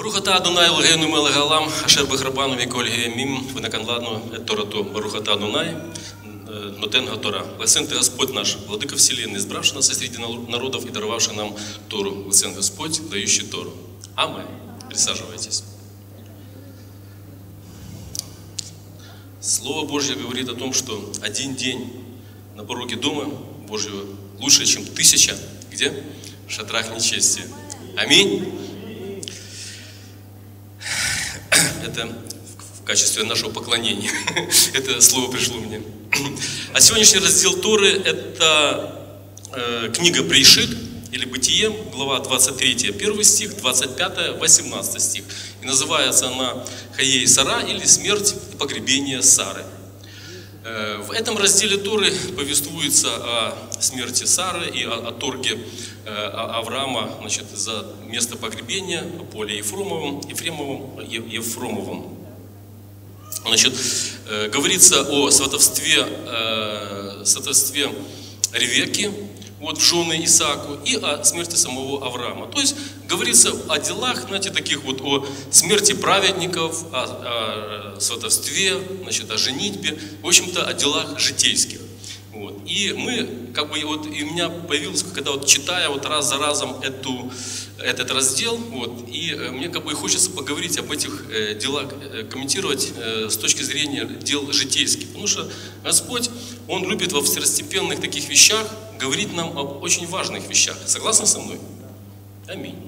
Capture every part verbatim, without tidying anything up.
Барухата Адунай Лгену Мелагалам, Ашер Бахрабану Виколь Геемим, Венаканладну Эторату, Барухата Адунай, Нотен Гатора. Благословен Ты, Господь наш, Владыка Вселенной, избравший нас среди народов и даровавший нам Тору. Благословен Господь, дающий Тору. Аминь. Присаживайтесь. Слово Божье говорит о том, что один день на пороге Дома Божьего лучше, чем тысяча, где? В шатрах нечестия. Аминь. Это в качестве нашего поклонения. Это слово пришло мне. А сегодняшний раздел Торы – это э, книга Брешит, или Бытие, глава двадцать третья, первый стих, двадцать пятый, восемнадцатый стих. И называется она «Хаей Сара» или «Смерть и погребение Сары». Э, в этом разделе Торы повествуется о смерти Сары и о, о торге э, Авраама, значит, за место погребения по поле Ефремовым, Ефремовым, Ефремовым. Значит, э, говорится о сватовстве, э, сватовстве Ревекки, вот, в жены Исааку, и о смерти самого Авраама. То есть говорится о делах, знаете, таких вот, о смерти праведников, о, о сватовстве, значит, о женитьбе, в общем-то, о делах житейских. Вот. И мы, как бы, вот, и у меня появилось, когда вот читая вот раз за разом эту, этот раздел, вот, и мне как бы хочется поговорить об этих э, делах, э, комментировать э, с точки зрения дел житейских. Потому что Господь, Он любит во второстепенных таких вещах говорить нам об очень важных вещах. Согласны со мной? Аминь.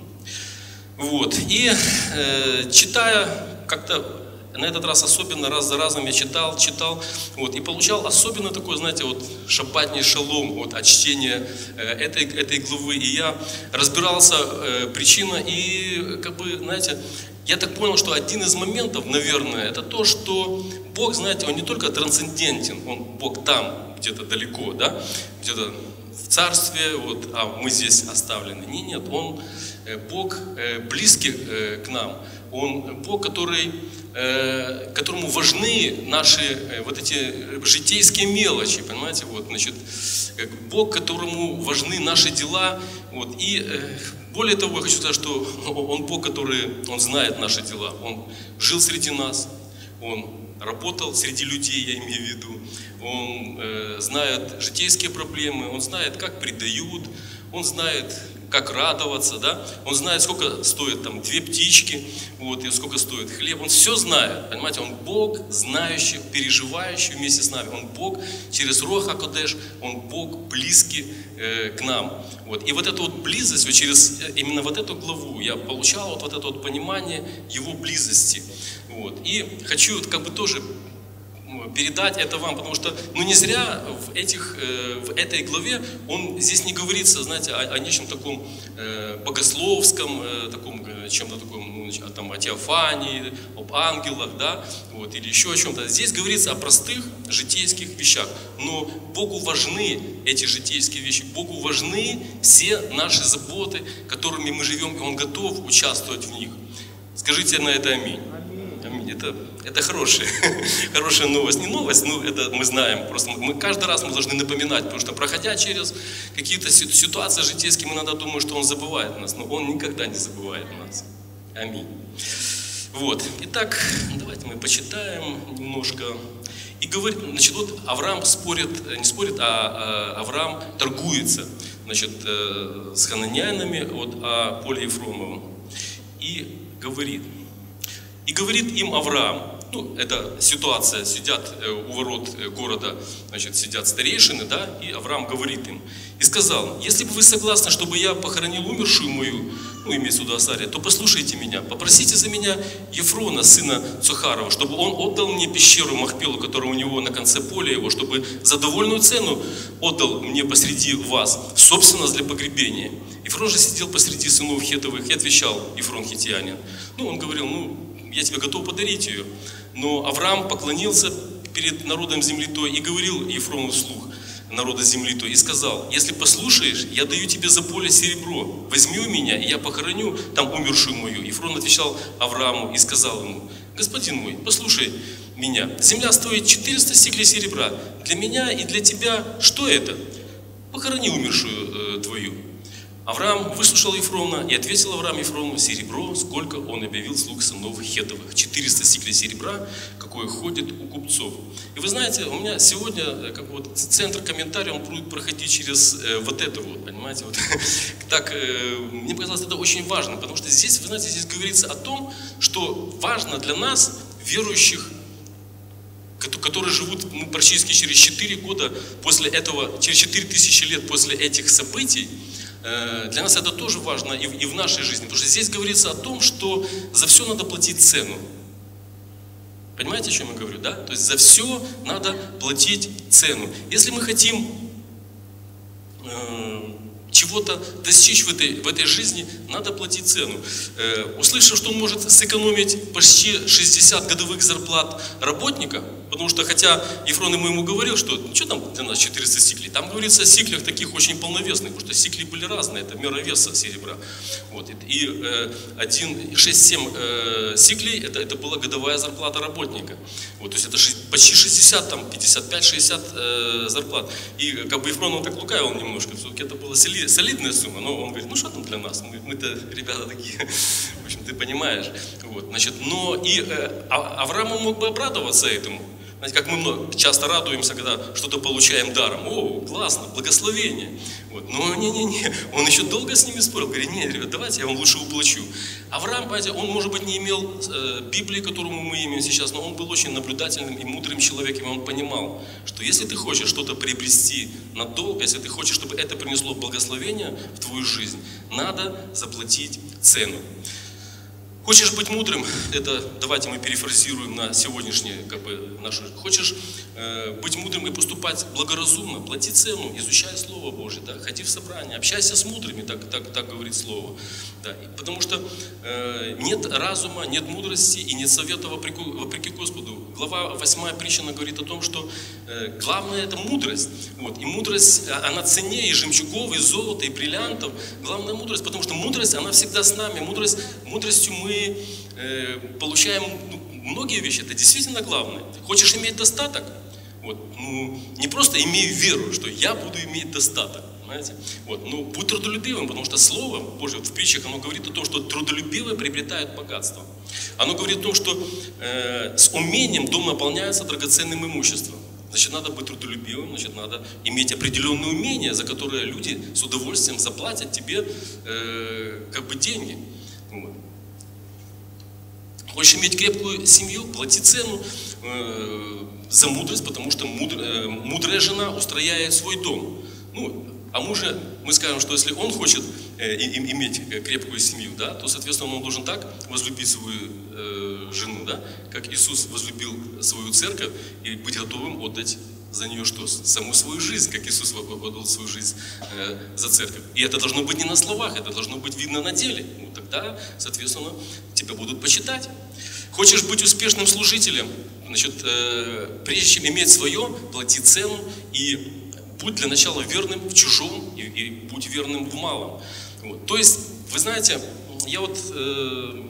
Вот. И э, читая как-то, на этот раз особенно, раз за разом я читал, читал, вот, и получал особенно такой, знаете, вот шаббатний шалом вот, от чтения э, этой, этой главы. И я разбирался, э, причина, и, как бы, знаете, я так понял, что один из моментов, наверное, это то, что Бог, знаете, Он не только трансцендентен, Он Бог там, где-то далеко, да, где-то в царстве, вот, а мы здесь оставлены. Нет, нет, Он э, Бог э, близкий э, к нам. Он Бог, который, э, которому важны наши э, вот эти житейские мелочи, понимаете, вот, значит, Бог, которому важны наши дела, вот, и э, более того, я хочу сказать, что Он Бог, который, Он знает наши дела, Он жил среди нас, Он работал среди людей, я имею в виду, Он э, знает житейские проблемы, Он знает, как предают, Он знает, как радоваться, да? Он знает, сколько стоит там две птички, вот, и сколько стоит хлеб. Он все знает, понимаете, Он Бог, знающий, переживающий вместе с нами. Он Бог через Руах ха-Кодеш, Он Бог близкий э, к нам. Вот. И вот эту вот близость, вот через именно вот эту главу я получал вот, вот это вот понимание Его близости. Вот. И хочу как бы тоже передать это вам, потому что, ну, не зря в, этих, э, в этой главе он здесь не говорится, знаете, о, о нечем таком э, богословском, э, таком, э, чем-то таком, ну, о, там, о теофании, об ангелах, да, вот, или еще о чем-то. Здесь говорится о простых житейских вещах, но Богу важны эти житейские вещи, Богу важны все наши заботы, которыми мы живем, и Он готов участвовать в них. Скажите на это аминь. Это, это хорошая, хорошая новость. Не новость, но это мы знаем. Просто мы каждый раз мы должны напоминать, потому что, проходя через какие-то ситуации житейские, мы иногда думаем, что Он забывает нас, но Он никогда не забывает нас. Аминь. Вот. Итак, давайте мы почитаем немножко. И говорит, значит, вот Авраам спорит, не спорит, а, а Авраам торгуется, значит, с хананеянами вот, о поле Ефремовом. И говорит, И говорит им Авраам, ну, это ситуация, сидят у ворот города, значит, сидят старейшины, да, и Авраам говорит им, и сказал, если бы вы согласны, чтобы я похоронил умершую мою, ну, имеется в виду Асария, то послушайте меня, попросите за меня Ефрона, сына Цухарова, чтобы он отдал мне пещеру Махпелу, которая у него на конце поля его, чтобы за довольную цену отдал мне посреди вас, собственно, для погребения. Ефрон же сидел посреди сынов Хетовых и отвечал, Ефрон хитиянин. Ну, он говорил, ну, я тебе готов подарить ее. Но Авраам поклонился перед народом земли той и говорил Ефрону вслух народа земли той и сказал, если послушаешь, я даю тебе за поле серебро, возьми у меня, и я похороню там умершую мою. Ефрон отвечал Аврааму и сказал ему, господин мой, послушай меня, земля стоит четыреста сиклей серебра, для меня и для тебя что это? Похорони умершую э, твою. Авраам выслушал Ефрона и ответил Авраам Ефрону: серебро, сколько он объявил слуг сынов Хеттовых. четыреста сиклей серебра, какое ходит у купцов. И вы знаете, у меня сегодня как бы вот центр комментария, он будет проходить через э, вот это вот, понимаете, вот. Так, э, мне показалось, это очень важно, потому что здесь, вы знаете, здесь говорится о том, что важно для нас, верующих, которые живут ну, практически через четыре года после этого, через четыре тысячи лет после этих событий. Для нас это тоже важно и в, и в нашей жизни, потому что здесь говорится о том, что за все надо платить цену. Понимаете, о чем я говорю, да? То есть за все надо платить цену. Если мы хотим э, чего-то достичь в этой, в этой жизни, надо платить цену. Э, услышав, что он может сэкономить почти шестьдесят годовых зарплат работника, потому что, хотя Ефрон ему, ему говорил, что ну, что там для нас четыреста сиклей, там говорится о сиклях таких очень полновесных, потому что сикли были разные, это мера веса серебра. Вот. И э, один, шесть-семь э, сиклей, это, это была годовая зарплата работника. Вот, то есть это почти шестьдесят, там, пятьдесят пять шестьдесят э, зарплат. И как бы Ефрон он так лукавил немножко, все-таки это была солидная сумма, но он говорит, ну что там для нас, мы, мы-то ребята такие, в общем, ты понимаешь. Вот, значит, но и э, Авраам мог бы обрадоваться этому. Знаете, как мы часто радуемся, когда что-то получаем даром. О, классно, благословение. Вот. Но не-не-не, он еще долго с ними спорил. Говорит, нет, ребят, давайте я вам лучше уплачу. Авраам, понимаете, он, может быть, не имел э, Библии, которую мы имеем сейчас, но он был очень наблюдательным и мудрым человеком, и он понимал, что если ты хочешь что-то приобрести надолго, если ты хочешь, чтобы это принесло благословение в твою жизнь, надо заплатить цену. Хочешь быть мудрым, это давайте мы перефразируем на сегодняшнее, как бы, наше. Хочешь э, быть мудрым и поступать благоразумно, плати цену, изучай Слово Божие, да, ходи в собрание, общайся с мудрыми, так, так, так говорит Слово. Да, потому что э, нет разума, нет мудрости и нет совета вопреки, вопреки Господу. Глава восьмая притча говорит о том, что э, главное это мудрость. Вот, и мудрость, она ценнее и жемчугов, и золота, и бриллиантов. Главная мудрость, потому что мудрость, она всегда с нами. Мудрость, мудростью мы э, получаем ну, многие вещи, это действительно главное. Хочешь иметь достаток? Вот, ну, не просто имей веру, что я буду иметь достаток. Понимаете? Вот, ну, будь трудолюбивым, потому что Слово Божье вот в притчах, оно говорит о том, что трудолюбивые приобретают богатство. Оно говорит о том, что э, с умением дом наполняется драгоценным имуществом. Значит, надо быть трудолюбивым, значит, надо иметь определенные умения, за которые люди с удовольствием заплатят тебе э, как бы деньги. Вот. Хочешь иметь крепкую семью, плати цену э, за мудрость, потому что мудр, э, мудрая жена устрояет свой дом. Ну, а мужа, мы скажем, что если он хочет э, и, иметь крепкую семью, да, то, соответственно, он должен так возлюбить свою э, жену, да, как Иисус возлюбил свою церковь, и быть готовым отдать за нее что? Саму свою жизнь, как Иисус отдал свою жизнь э, за церковь. И это должно быть не на словах, это должно быть видно на деле. Ну, тогда, соответственно, тебя будут почитать. Хочешь быть успешным служителем, значит, э, прежде чем иметь свое, плати цену и будь для начала верным в чужом и, и будь верным в малом. Вот. То есть, вы знаете, я вот э,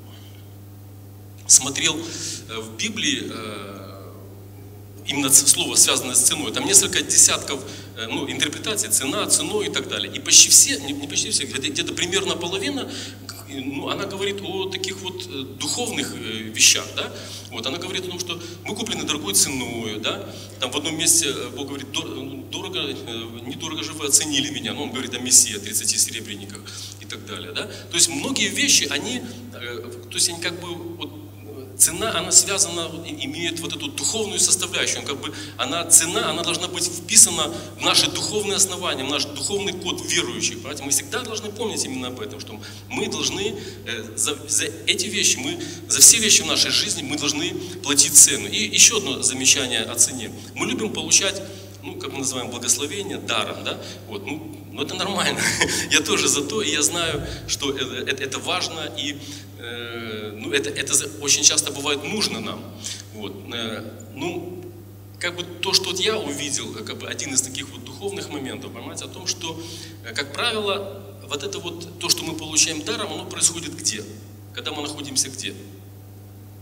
смотрел в Библии э, именно слово, связанное с ценой. Там несколько десятков э, ну, интерпретаций, цена, ценой и так далее. И почти все, не, не почти все, где-то, где-то примерно половина, ну, она говорит о таких вот э, духовных э, вещах, да? Вот, она говорит о том, что мы куплены дорогой ценой, да? Там в одном месте Бог говорит, дорого, э, недорого же вы оценили меня, ну, он говорит о Мессии, о тридцати серебряниках и так далее, да? То есть многие вещи, они, э, то есть они как бы, вот, цена, она связана, имеет вот эту духовную составляющую, как бы, она, цена, она должна быть вписана в наши духовные основания, в наш духовный код верующих, понимаете? Мы всегда должны помнить именно об этом, что мы должны э, за, за эти вещи, мы, за все вещи в нашей жизни мы должны платить цену. И еще одно замечание о цене. Мы любим получать, ну, как мы называем, благословение даром, да? Вот, ну, ну, это нормально. Я тоже за то, и я знаю, что это, это, это важно, и э, ну, это, это очень часто бывает нужно нам. Вот. Э, ну, как бы то, что вот я увидел, как бы один из таких вот духовных моментов, понимаете, о том, что, как правило, вот это вот, то, что мы получаем даром, оно происходит где? Когда мы находимся где?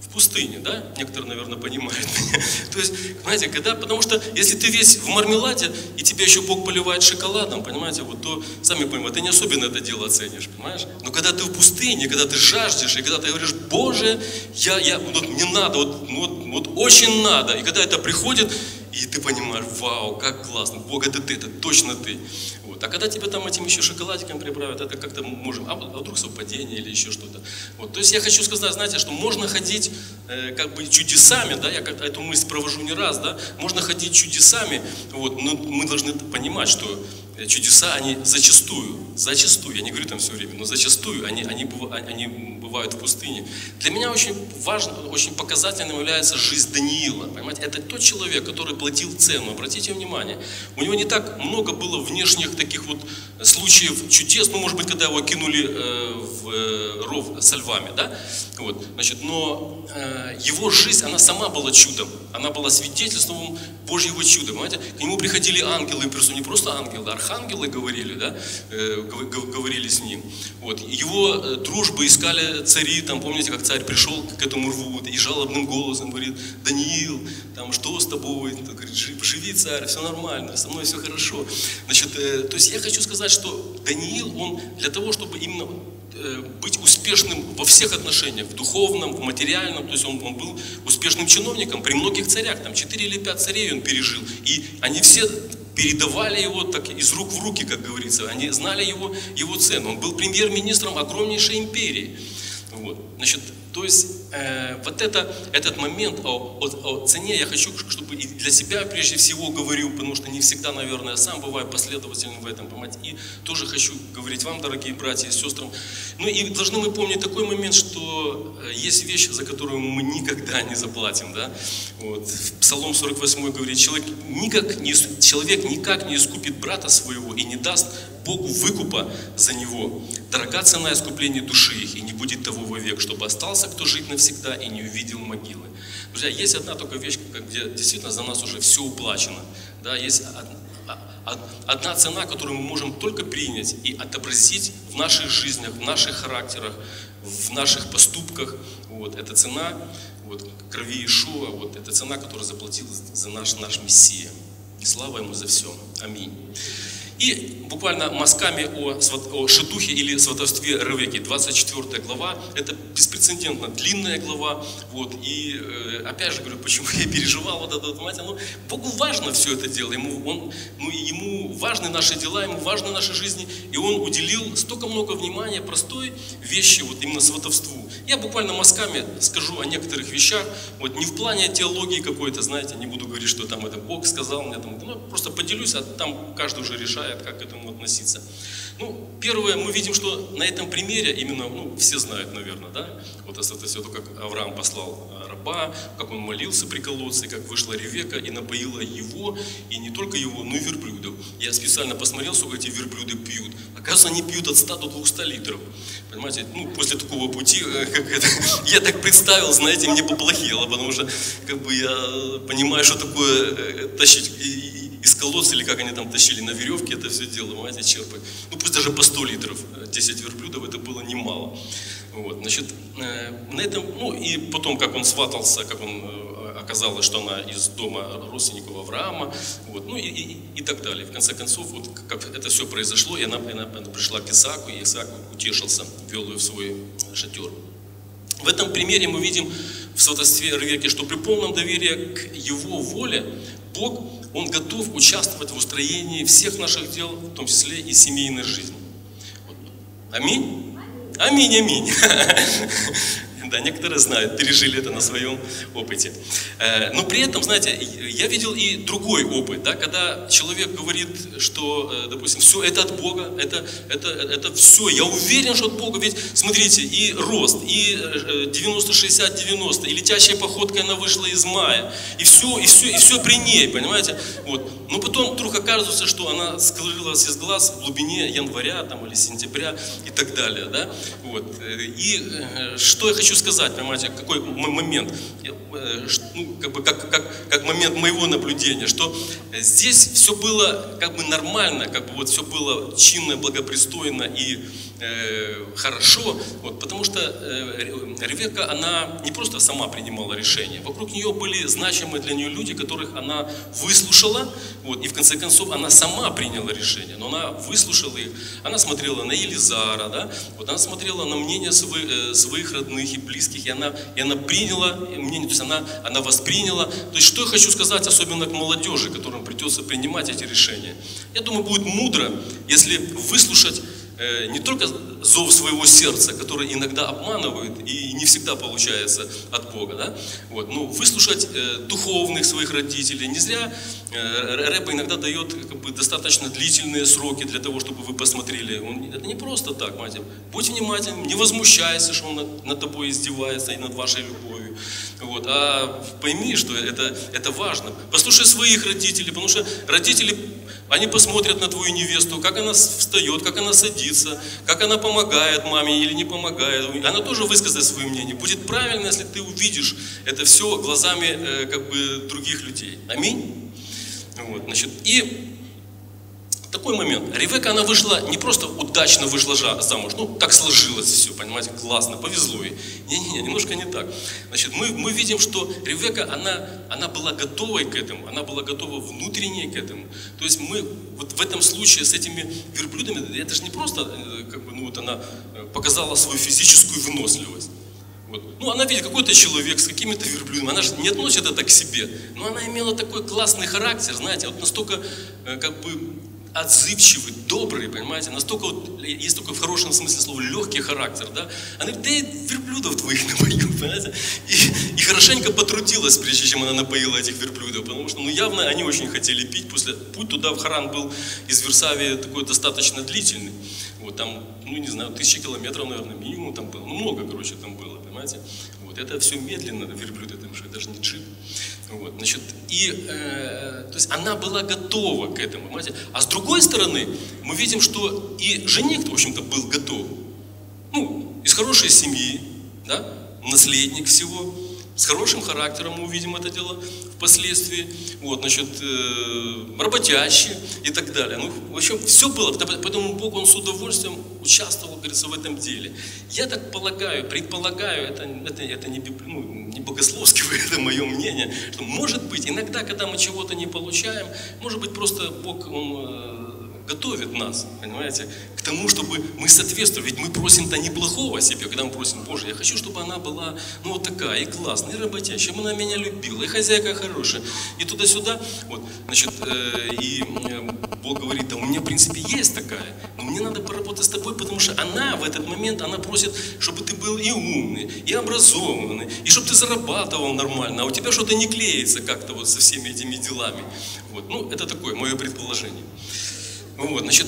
В пустыне, да? Некоторые, наверное, понимают меня. То есть, знаете, когда, потому что если ты весь в мармеладе, и тебя еще Бог поливает шоколадом, понимаете, вот, то, сами понимаете, ты не особенно это дело оценишь, понимаешь? Но когда ты в пустыне, когда ты жаждешь, и когда ты говоришь, Боже, я, я, вот мне надо, вот, вот, вот очень надо, и когда это приходит, и ты понимаешь, вау, как классно, Бог, это ты, это точно ты. Вот. А когда тебя там этим еще шоколадиком приправят, это как-то можем, а вдруг совпадение или еще что-то. Вот. То есть я хочу сказать, знаете, что можно ходить э, как бы чудесами, да, я как-то эту мысль провожу не раз, да, можно ходить чудесами, вот, но мы должны понимать, что чудеса, они зачастую, зачастую, я не говорю там все время, но зачастую они, они, они бывают в пустыне. Для меня очень важно, очень показательным является жизнь Даниила. Понимаете, это тот человек, который платил цену. Обратите внимание, у него не так много было внешних таких вот случаев чудес, ну, может быть, когда его кинули э, в э, ров со львами, да, вот, значит, но э, его жизнь, она сама была чудом, она была свидетельством Божьего чуда, понимаете, к нему приходили ангелы, не просто ангелы, архангелы говорили, да, э, говорили с ним, вот, его э, дружбы искали цари, там, помните, как царь пришел к этому рву и жалобным голосом говорит, Даниил, там, что с тобой, он говорит, живи, царь, все нормально, со мной все хорошо, значит, э, то есть я хочу сказать, что Даниил, он для того, чтобы именно быть успешным во всех отношениях, в духовном, в материальном, то есть он, он был успешным чиновником при многих царях, там четыре или пять царей он пережил, и они все передавали его так из рук в руки, как говорится, они знали его, его цену, он был премьер-министром огромнейшей империи, вот, значит, то есть э, вот это, этот момент о, о, о цене я хочу, чтобы и для себя прежде всего говорю, потому что не всегда, наверное, я сам бываю последовательным в этом, понимаете, и тоже хочу говорить вам, дорогие братья и сестры. Ну и должны мы помнить такой момент, что есть вещь, за которую мы никогда не заплатим, да. Вот. Псалом сорок восемь говорит, человек никак, не, человек никак не искупит брата своего и не даст Богу выкупа за него. Дорога цена искупления души их, и не будет того вовек, чтобы остался кто жить навсегда и не увидел могилы. Друзья, есть одна только вещь, где действительно за нас уже все уплачено. Да, есть одна цена, которую мы можем только принять и отобразить в наших жизнях, в наших характерах, в наших поступках. Вот, это цена вот, крови Иешуа, вот, это цена, которую заплатил за наш, наш Мессия. И слава Ему за все. Аминь. И буквально мазками о, о шедухе или сватовстве Ревекки, двадцать четвёртая глава, это беспрецедентно длинная глава, вот, и э, опять же говорю, почему я переживал вот это, понимаете, ну, Богу важно все это дело, ему, он, ну, ему важны наши дела, ему важны наши жизни, и он уделил столько много внимания простой вещи, вот именно сватовству. Я буквально мазками скажу о некоторых вещах, вот, не в плане теологии какой-то, знаете, не буду говорить, что там это Бог сказал мне, там, ну, просто поделюсь, а там каждый уже решает, как к этому относиться. Ну, первое, мы видим, что на этом примере именно, ну, все знают, наверное, да, вот это все то, как Авраам послал раба, как он молился при колодце, как вышла Ревекка и напоила его, и не только его, но и верблюдов. Я специально посмотрел, сколько эти верблюды пьют. Оказывается, они пьют от ста до двухсот литров. Понимаете, ну, после такого пути, как это, я так представил, знаете, мне поплохело, потому что, как бы, я понимаю, что такое тащить из колодца, или как они там тащили на веревке это все дело, понимаете, черпать. Ну, пусть даже по сто литров, десять верблюдов, это было немало. Вот, значит, на этом, ну, и потом, как он сватался, как он, оказалось, что она из дома родственников Авраама, вот, ну, и, и, и так далее. В конце концов, вот, как это все произошло, и она, она пришла к Исааку, и Исаак утешился, ввел ее в свой шатер. В этом примере мы видим в сватовстве Ревекки, что при полном доверии к его воле Бог, Он готов участвовать в устроении всех наших дел, в том числе и семейной жизни. Аминь? Аминь, аминь. Да, некоторые знают, пережили это на своем опыте. Но при этом, знаете, я видел и другой опыт, да, когда человек говорит, что, допустим, все это от Бога, это, это, это все, я уверен, что от Бога, ведь, смотрите, и рост, и девяносто шестьдесят девяносто, и летящей походкой она вышла из мая, и все, и все, и все при ней, понимаете, вот. Но потом вдруг оказывается, что она скрылась из глаз в глубине января там, или сентября и так далее, да, вот. И что я хочу сказать, понимаете, какой момент, ну, как бы, как, как, как момент моего наблюдения, что здесь все было как бы нормально, как бы вот все было чинно, благопристойно и э, хорошо, вот, потому что э, Ревекка, она не просто сама принимала решения, вокруг нее были значимые для нее люди, которых она выслушала, вот, и в конце концов она сама приняла решение, но она выслушала их, она смотрела на Елизара, да, вот, она смотрела на мнение своих, э, своих родных и близких, и она, и она приняла мнение, то есть она, она восприняла. То есть что я хочу сказать, особенно к молодежи, которым придется принимать эти решения. Я думаю, будет мудро, если выслушать э, не только зов своего сердца, который иногда обманывает и не всегда получается от Бога, да? Вот, но выслушать э, духовных своих родителей. Не зря э, Рэбе иногда дает как бы, достаточно длительные сроки для того, чтобы вы посмотрели. Он, это не просто так, мать. Будь внимательным, не возмущайся, что он над, над тобой издевается и над вашей любовью. Вот, а пойми, что это, это важно. Послушай своих родителей, потому что родители, они посмотрят на твою невесту, как она встает, как она садится, как она помогает маме или не помогает. Она тоже высказает свое мнение. Будет правильно, если ты увидишь это все глазами э, как бы, других людей. Аминь. Вот, значит, и такой момент. Ревекка, она вышла, не просто удачно вышла замуж, ну, так сложилось все, понимаете, классно, повезло ей. Не-не-не, немножко не так. Значит, мы, мы видим, что Ревекка, она, она была готовой к этому, она была готова внутренне к этому. То есть мы вот в этом случае с этими верблюдами, это же не просто, как бы, ну, вот она показала свою физическую выносливость. Вот. Ну, она видит, какой-то человек с какими-то верблюдами, она же не относит это к себе, но она имела такой классный характер, знаете, вот настолько, как бы, отзывчивый, добрый, понимаете, настолько вот, есть такой в хорошем смысле слова, легкий характер, да, она говорит, да я верблюдов твоих напою, понимаете, и, и хорошенько потрудилась, прежде чем она напоила этих верблюдов, потому что, ну, явно они очень хотели пить, после, путь туда в Харан был из Версавии такой достаточно длительный, вот, там, ну, не знаю, тысячи километров, наверное, минимум там было, ну, много, короче, там было, понимаете, вот, это все медленно, верблюды, там, что даже не джип. Вот, значит, и, э, то есть она была готова к этому, понимаете? А с другой стороны, мы видим, что и жених, в общем-то, был готов. Ну, из хорошей семьи, да, наследник всего, с хорошим характером мы увидим это дело впоследствии, вот, значит, э, работящий и так далее. Ну, в общем, все было, поэтому Бог, Он с удовольствием участвовал, говорится, в этом деле. Я так полагаю, предполагаю, это, это, это не, ну, не богословское, это мое мнение, что, может быть, иногда, когда мы чего-то не получаем, может быть, просто Бог, Он э, готовит нас, понимаете, к тому, чтобы мы соответствовали. Ведь мы просим-то неплохого себе, когда мы просим, Боже, я хочу, чтобы она была, ну, вот такая, и классная, и работящая, чтобы она меня любила, и хозяйка хорошая, и туда-сюда. Вот, значит, э, и э, Бог говорит, да у меня, в принципе, есть такая, но мне надо поработать с тобой, потому что она в этот момент, она просит, чтобы ты был и умный, и образованный, и чтобы ты зарабатывал нормально, а у тебя что-то не клеится как-то вот со всеми этими делами. Вот, ну, это такое мое предположение. Вот, значит,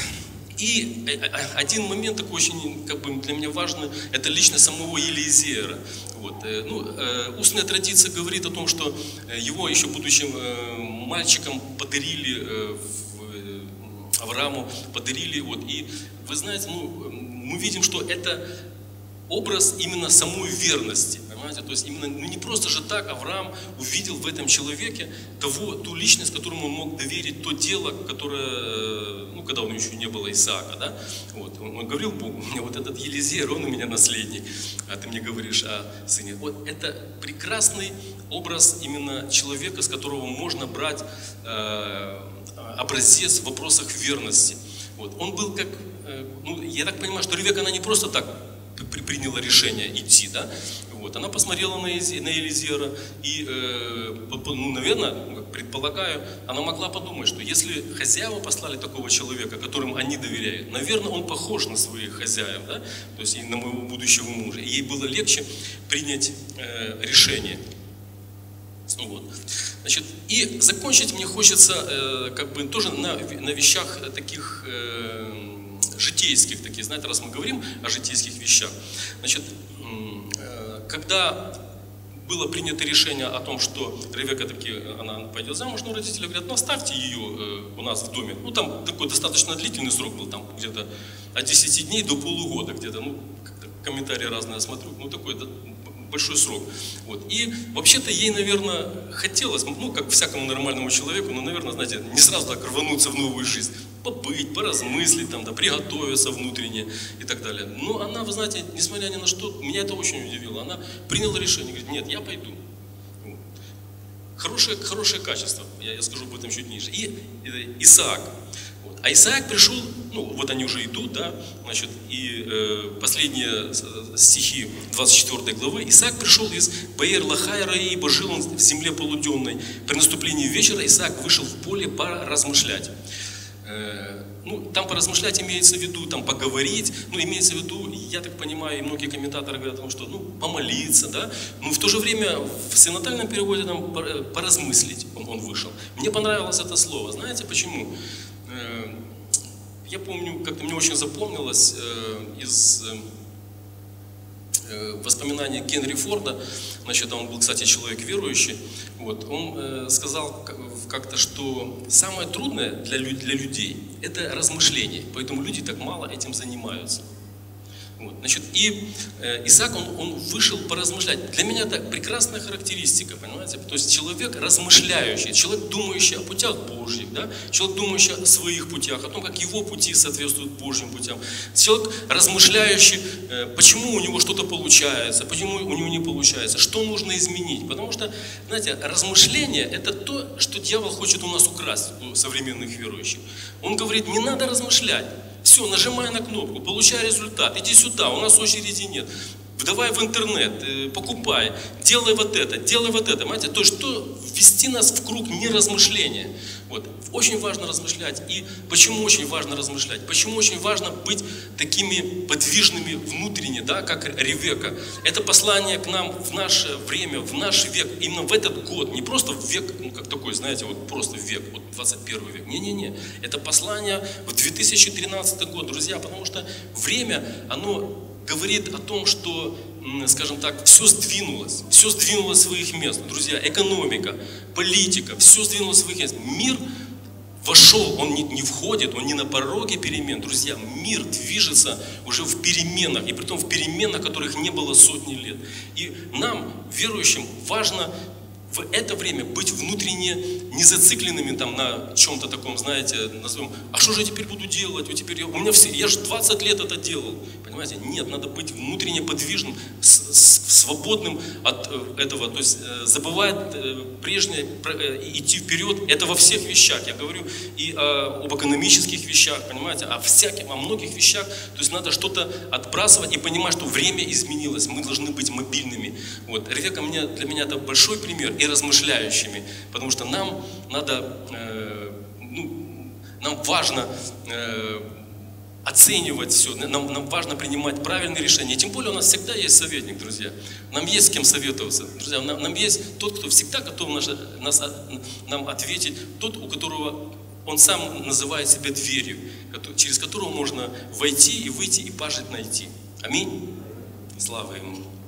и один момент такой очень, как бы, для меня важный, это личность самого Елизера. Вот, ну, устная традиция говорит о том, что его еще будучи мальчиком подарили Аврааму, подарили, вот, и вы знаете, ну, мы видим, что это образ именно самой верности, понимаете, то есть именно, ну, не просто же так Авраам увидел в этом человеке того, ту личность, которому он мог доверить то дело, которое, ну, когда у него еще не было Исаака, да, вот, он, он говорил Богу, у меня вот этот Елизер, он у меня наследник, а ты мне говоришь о сыне. Вот это прекрасный образ именно человека, с которого можно брать э, образец в вопросах верности. Вот, он был как, э, ну, я так понимаю, что Ревекка, она не просто так приняла решение идти, да, вот, она посмотрела на, Ези, на Елизера и, э, ну, наверное, предполагаю, она могла подумать, что если хозяева послали такого человека, которым они доверяют, наверное, он похож на своих хозяев, да, то есть и на моего будущего мужа, и ей было легче принять э, решение. Вот. Значит, и закончить мне хочется э, как бы тоже на, на вещах таких э, житейских, таких, знаете, раз мы говорим о житейских вещах, значит, когда было принято решение о том, что Ревекка таки, она пойдет замуж, но родители говорят, ну оставьте ее у нас в доме, ну там такой достаточно длительный срок был, там где-то от десяти дней до полугода, где-то, ну, комментарии разные смотрю, ну такой большой срок. Вот. И вообще-то ей, наверное, хотелось, ну, как всякому нормальному человеку, ну, наверное, знаете, не сразу так рвануться в новую жизнь. Побыть, поразмыслить, там, да, приготовиться внутренне и так далее. Но она, вы знаете, несмотря ни на что, меня это очень удивило. Она приняла решение, говорит, нет, я пойду. Хорошее, хорошее качество, я, я скажу об этом чуть ниже. И, и Исаак. Вот. А Исаак пришел, ну вот они уже идут, да, значит, и э, последние стихи двадцать четвёртой главы. Исаак пришел из Беер-Лахай-Раи, ибо жил он в земле полуденной. При наступлении вечера Исаак вышел в поле поразмышлять. Э, ну, там поразмышлять имеется в виду, там поговорить, ну, имеется в виду, я так понимаю, и многие комментаторы говорят о том, что, ну, помолиться, да, но в то же время в синодальном переводе там поразмыслить он, он вышел. Мне понравилось это слово, знаете почему? Э, я помню, как-то мне очень запомнилось э, из э, воспоминаний Генри Форда, значит, он был, кстати, человек верующий, вот, он э, сказал как-то, что самое трудное для, для людей – это размышление, поэтому люди так мало этим занимаются. Вот, значит, и э, Исаак, он, он вышел поразмышлять. Для меня это прекрасная характеристика, понимаете? То есть человек размышляющий, человек, думающий о путях Божьих, да? Человек, думающий о своих путях, о том, как его пути соответствуют Божьим путям. Человек, размышляющий, э, почему у него что-то получается, почему у него не получается, что нужно изменить. Потому что, знаете, размышление – это то, что дьявол хочет у нас украсть, у современных верующих. Он говорит, не надо размышлять. Все, нажимай на кнопку, получай результат, иди сюда, у нас очереди нет. Давай в интернет, покупай, делай вот это, делай вот это. Понимаете? То есть, что ввести нас в круг неразмышления. Вот. Очень важно размышлять. И почему очень важно размышлять? Почему очень важно быть такими подвижными внутренне, да, как Ревека? Это послание к нам в наше время, в наш век, именно в этот год. Не просто в век, ну как такой, знаете, вот просто век, вот двадцать первый век. Не-не-не. Это послание в две тысячи тринадцатый год, друзья, потому что время, оно говорит о том, что, скажем так, все сдвинулось, все сдвинулось с своих мест. Друзья, экономика, политика, все сдвинулось с своих мест. Мир вошел, он не, не входит, он не на пороге перемен. Друзья, мир движется уже в переменах, и притом в переменах, которых не было сотни лет. И нам, верующим, важно в это время быть внутренне не зацикленными там на чем-то таком, знаете, назовем, а что же я теперь буду делать? Вот теперь я, у меня все, я же двадцать лет это делал. Понимаете? Нет, надо быть внутренне подвижным, с, с, свободным от этого, то есть забывать прежнее, идти вперед. Это во всех вещах. Я говорю и о, об экономических вещах, понимаете, о всяких, о многих вещах. То есть надо что-то отбрасывать и понимать, что время изменилось. Мы должны быть мобильными. Вот. Ревека мне, для меня это большой пример. И размышляющими, потому что нам надо, э, ну, нам важно э, оценивать все, нам, нам важно принимать правильные решения. Тем более у нас всегда есть советник, друзья. Нам есть с кем советоваться. Друзья, нам, нам есть тот, кто всегда готов нас, нас, нам ответить, тот, у которого он сам называет себя дверью, через которую можно войти и выйти и пажить найти. Аминь. Слава Ему.